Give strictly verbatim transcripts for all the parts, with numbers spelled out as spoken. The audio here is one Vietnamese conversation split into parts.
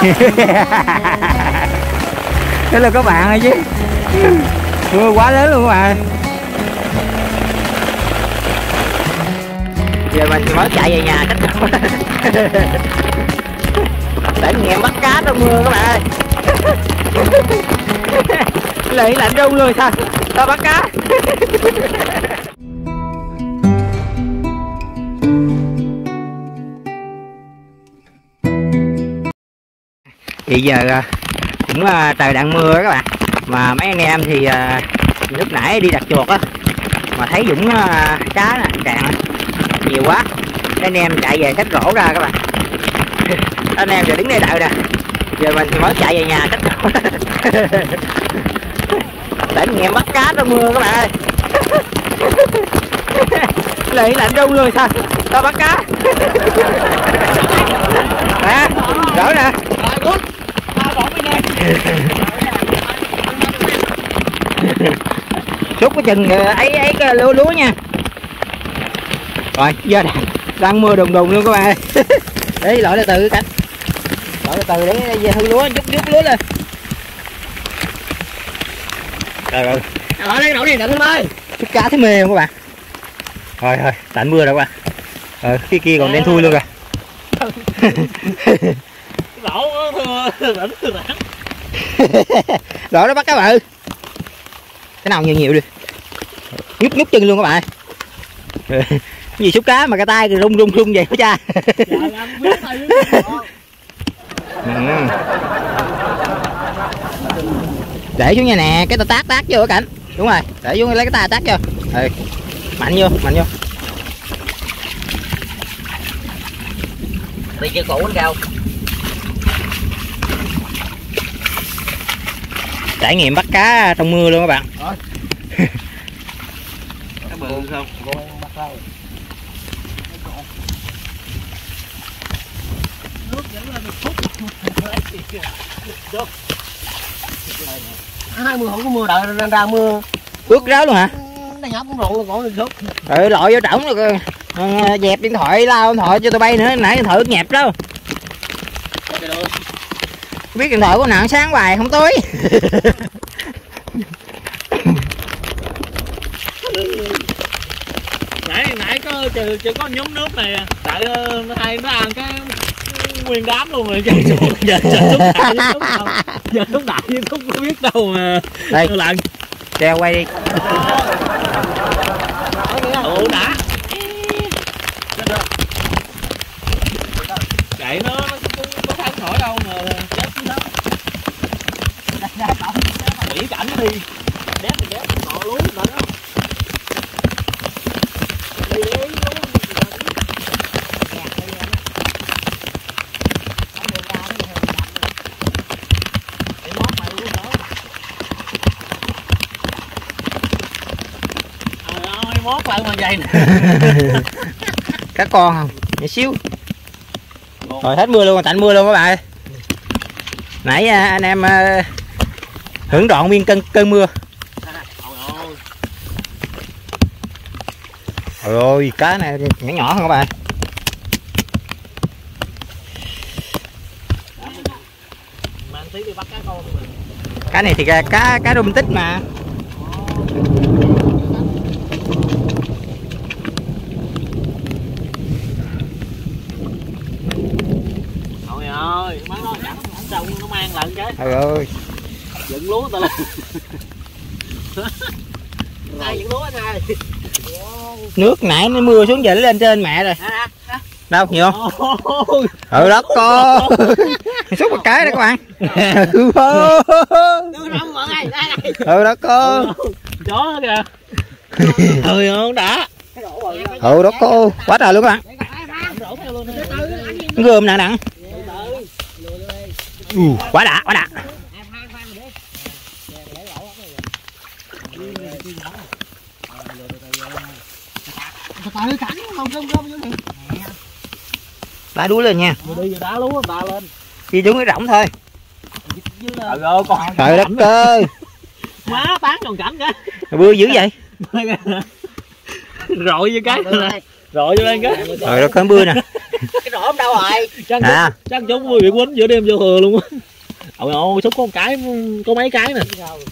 Thế là có bạn rồi chứ. Mưa quá lớn luôn các bạn. Giờ mình mới chạy về nhà cách đâu. Để nghe bắt cá trong mưa các bạn ơi. Lạnh lạnh run luôn sao? Tao bắt cá. Thì giờ cũng trời đang mưa đó các bạn. Mà mấy anh em thì lúc nãy đi đặt chuột á, mà thấy Dũng cá nè, cạn nhiều quá, anh em chạy về xách rổ ra các bạn. Anh em giờ đứng đây đợi nè. Giờ mình thì mới chạy về nhà cách đâu. Để nghe bắt cá trong mưa các bạn ơi. Lạnh lạnh run luôn sao? Tao bắt cá. À, đỡ nè. Xúc cái chừng ấy ấy cái lúa lúa nha. Rồi giờ đang, đang mưa đùng đùng luôn các bạn ơi. Để lội từ từ cánh. Lội từ từ để hư lúa, chút chút lúa lên. Trời ơi. Lội đi, lội đi, đừng ơi. Chút cá thấy mê không các bạn? Rồi thôi, tạnh mưa rồi các bạn. Ờ, cái kia còn đen thui luôn rồi. Lỗ thừa lỗ nó bắt cá bự. Cái nào nhiều nhiều đi. Nhúc nhúc chân luôn các bạn. Cái gì xúc cá mà cái tay rung rung rung vậy hả cha? Ừ. Để xuống nha nè, cái tao tác tác vô ở cảnh. Đúng rồi, để xuống lấy cái tay tác vô. Ừ. Mạnh vô, mạnh vô. Đi chơi cũ cao. Trải nghiệm bắt cá trong mưa luôn các bạn. Cá bự không? Nước dẫn lên một phút. Hai mưa không có mưa đợi ra, ra mưa. Ướt ráo luôn hả? Đang ngập cũng rụng còn được chút. Rồi lội vô trỏng rồi. Dẹp điện thoại, lao điện thoại cho tụi bay nữa, nãy thử nhẹp đó. Biết điện thoại của nào sáng hoài không tối. nãy nãy có chỉ, chỉ có nhóm nước này tại hai nó ăn cái nguyên đám luôn rồi. Giờ giờ giờ lúc đại chứ không có biết đâu mà. Đây lần treo quay đi. Ủa đã chạy nó nó có thắng khỏi đâu mà chết chứ đâu. Chỉ cảnh đi đét thì đét cọ lú nữa đó. Đi đi lú. Mót lại mà vậy nè. Cá con không? Nhỏ xíu. Rồi hết mưa luôn, tạnh mưa luôn các bạn ơi. Nãy anh em hưởng trọn nguyên cơn cơn mưa. Trời ơi, cá này nhỏ nhỏ hơn các bạn. Cá này thì cá cá rung tích mà. Trời ơi, má nó chẳng trông nó mang lại cái. Trời ơi. Dựng lúa tao lên. Ai dựng lúa anh ơi. Nước nãy nó mưa xuống giờ nó lên trên mẹ rồi. À, à. Đâu nhiều không? Ừ đất con. Xúc một cái đó các bạn. Ừ đất con. Chó kìa. Trời ơi đã. Ừ đất cô. Quá trời luôn các bạn. Gươm nặng nặng. Ừ, quá đã, quá đã. Đá đuối lên nha. Đi đá lúa ta lên. Đi xuống cái rỗng thôi. Trời ơi con. Trời đất ơi. Má bán còn cảnh cái. Bưa dữ vậy. Rọi vô cái. Rọi vô lên cái. Trời đất ơi bưa nè. Cái rổ đâu rồi? Chắc À. chắc chúng bị quýnh giữa đêm vô hừa luôn á. Ôi ôi, Xúc có một cái, có mấy cái nè.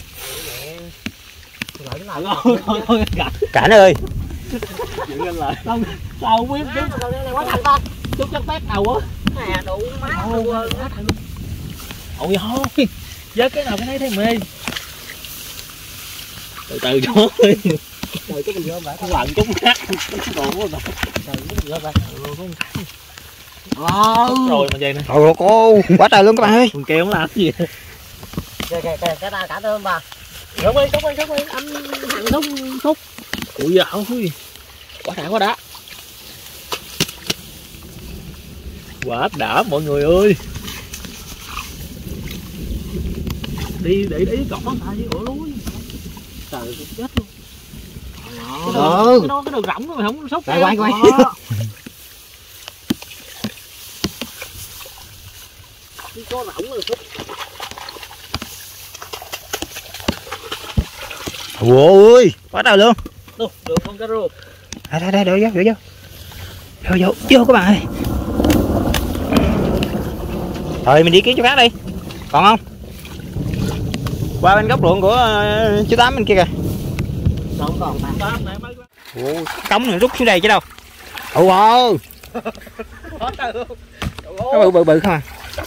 Thôi thôi thôi cảnh. Cảnh ơi. Dựng lên lại. Không, sao không biết chứ. Quá thành con. Chút chắc tét đầu á. Nè đủ má luôn. Ôi thôi. Vớt cái nào cái nấy thấy mê. Từ từ chó ơi. Trời cái mình vô vậy. Không lần chút khác. Đồ quá rồi. Trời cái mình vô vậy. Ờ. Rồi mà vậy nè. Ôi cô, quá trời luôn các bạn ơi. Con kêu không làm cái gì. Kìa kìa kìa cái ta cả tôm bà. Xúc ơi, Xúc ơi, Xúc ơi, anh thằng Xúc, Xúc. Ui dạo ơi. Quá đã quá đã. Quá đã mọi người ơi. Đi để ý cọc nó tại với ổ lúa. Trời chết luôn. Cái đường, Ừ. cái đó cái đường rỗng đó mày không Xúc. Quay quay quay. Có rỗng rồi Xúc. Ôi, quá trời luôn. Đâu, được con cá rô. Đây đây đây, đổ vô, đổ vô. Vô vô, vô các bạn ơi. Thôi mình đi kiếm chỗ khác đi. Còn không? Qua bên góc ruộng của uh, chú Tám bên kia kìa. Không còn bà. Tám này mấy Ồ, cống này rút xuống đây chứ đâu. Ồ wow. quá trời luôn. Nó bự bự bự không à.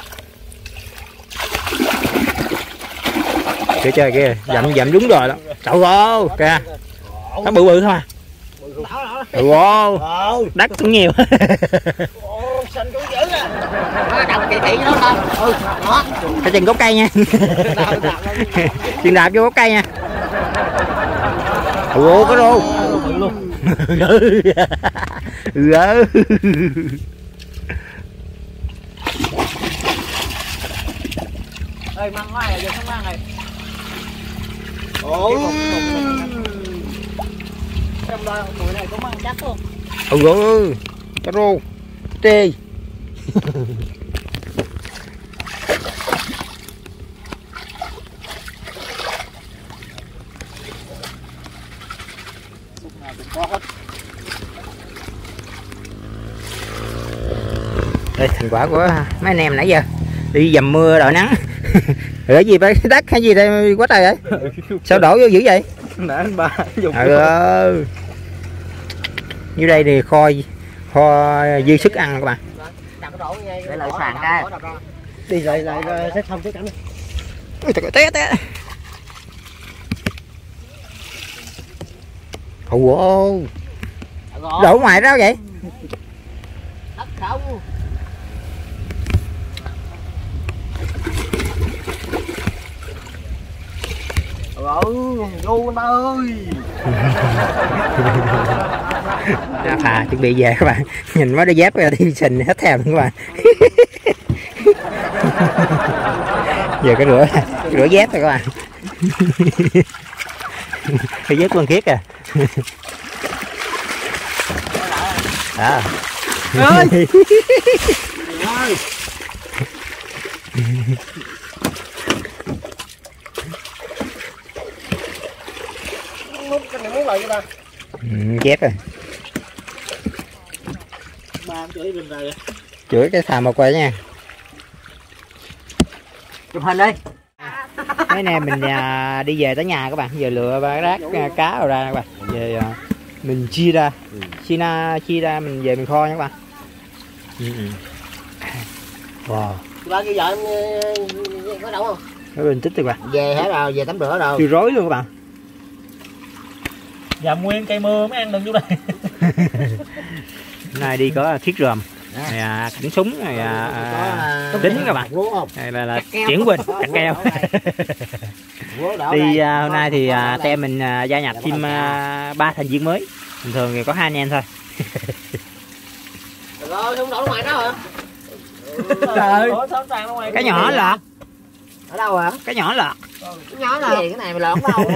Kìa chơi kìa, dặm dặm đúng rồi đó. Trời ơi, kìa. Nó bự bự không à. Wow. Đất cũng nhiều. Xanh cũng dữ nè. Nó đập kỳ thị nó đâu. Ừ, đó. Cái chân gốc cây nha. Chân đạp vô gốc cây nha. Ồ, có rô. Ừ. Ê, măng quá rồi, giờ không măng rồi. Ồ. Trong đó mùi này có măng chắc không? Ừ, cá rô. Tê. Đây thành quả của mấy anh em nãy giờ đi dầm mưa đợi nắng. Ở gì vậy, đất hay gì đây quá trời vậy? Sao đổ vô dữ vậy? Nãy anh ba dùng. Ừ. Như đây thì kho kho dư sức ăn các bạn. Để lại sàn cái. Đi lại lại xếp xong cái cảnh này. Ui trời ơi, té té. Ồ. Đổ ngoài ra vậy? Đất không. Ôi, ngu anh ba ơi. À, chuẩn bị về các bạn. Nhìn mấy đôi dép rồi đi sình hết thèm các bạn. Giờ cái rửa cái rửa dép rồi các bạn. Cái dép con kiết à. À. Ơi. Cái này muốn lại cho ta. Ừ, dép rồi. Ba chửi bên này. Chửi cái xà một quay nha. Chụp hình đi. Mấy anh em mình à, đi về tới nhà các bạn, giờ lựa ba rác à, cá rồi ra các bạn. Về à, mình chia ra, ừ. chia ra chia ra mình về mình kho nha các bạn. Ừ. Wow. Ba kia giờ em có đâu không? Nó bình tích rồi bạn. Về hết rồi, về tắm rửa rồi. Chưa rối luôn các bạn. Dầm nguyên cây mưa mới ăn được vô đây. Hôm nay đi có thiết ròm, này à, cảnh súng, này à, à, đính các bạn. Này là, là chuyển quỳnh, cạch keo. Đi à, hôm nay thì à, tem mình à, gia nhập thêm à, ba thành viên mới. Bình thường thì có hai anh em thôi. Rồi, không đổ ngoài đó hả? Trời. Cái nhỏ lọt. Ở đâu hả? Cái nhỏ lọt. Cái nhỏ nào? Cái này mày lọt đâu?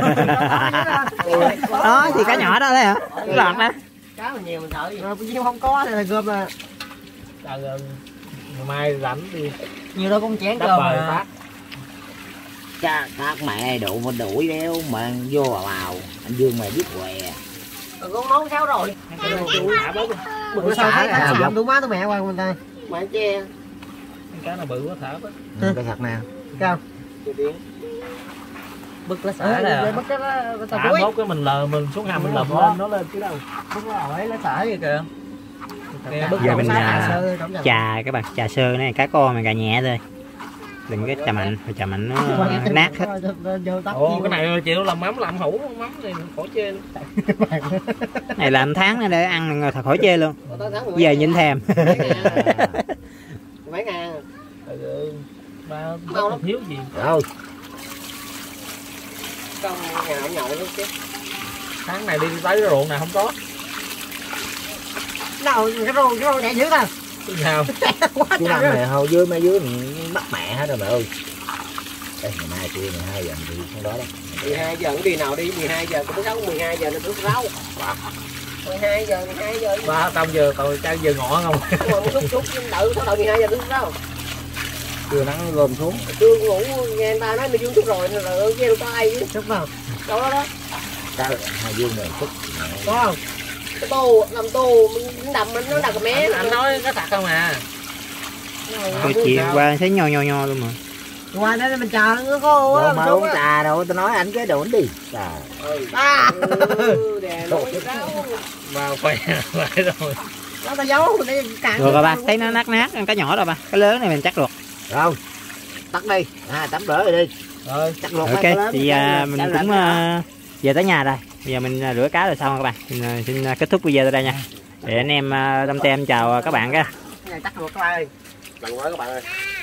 Đó thì cái nhỏ đó thôi hả? Cái lọt đó. Cá mình nhiều mình sợ gì? Rồi nhưng không có thì là gom là. Trời ơi. Ngày mai rảnh đi. Nhiều đâu cũng chén cơm mà. Cha các mẹ đủ mà đuổi đeo mà vô vào vào. Anh Dương mày biết què. Con nấu sao rồi? Thả bớt. Bực nó xả Cá ra. sạm đủ má tụi mẹ qua người ta. Mà che. Cá nó bự quá thả quá. Cái thật nào. Cao. Bực nó Xả xả ra. Bực cái Thả tao đuối. mốt cái mình lờ mình xuống hầm mình lầm lên nó lên chứ đâu. Bực nó hỏi nó xả vậy kìa. Nghe bực Giờ nó mình xả. à, Sơ trống Chà các bạn, chà sơ này cá con mà gà nhẹ thôi. Đừng có chà mạnh, chà mạnh nó nát hết. Ồ cái này chịu làm mắm làm hủ mắm này khỏi chê luôn. Này làm tháng nữa để ăn thật khỏi chê luôn. Giờ nhìn thèm. Mấy ngàn. Ừ, ba mau lắm thiếu gì. Rồi. Con nhà ông nhậu luôn chứ. Tháng này đi tới cái ruộng này không có. Nào cái rô cái rô chạy dữ ta. Cái nào? Chú năm này hầu dưới mấy dưới mình bắt mẹ hết rồi mẹ ơi. Ê, ngày mai kia mười hai giờ mình đi xuống đó đó. mười hai giờ đi nào đi, mười hai giờ tôi nấu mười hai giờ nó bước rau. mười hai giờ mười hai giờ. Ba tao giờ tôi chơi giờ ngọ không. Mà một chút chút đợi sau đầu mười hai giờ bước rau. Chưa nắng gom xuống. Chưa ngủ nghe người ta nói mày dương chút rồi rồi kia đâu có ai chứ. Chút vào. Đâu đó đó. Sao hai dương này chút. Có không? Cái tô làm tô mình đầm mình nó đầm mé. Anh, anh nói cái thật không à. Tôi chiều qua thấy nho nho nho luôn mà. Qua đây mình chờ nó khô á. Mà uống trà đâu, tao nói anh cái đồ đi. Trà. À. Đè nổi rau. Ba khỏe phải rồi. Nó tao giấu để cạn. Rồi ba thấy nó nát nát cá nhỏ rồi ba. Cái lớn này mình chắc được. Rồi. Tắt đi. À tắm rửa rồi đi. Rồi, Chắc luộc Ok, thì à, mình cũng à, về tới nhà rồi. Bây giờ mình à, rửa cá rồi xong các bạn. Mình à, xin à, kết thúc video tại đây nha. Để anh em à, Tâm Tem chào các bạn cái. Cái này chắc luộc các bạn ơi. Lần quá các bạn ơi.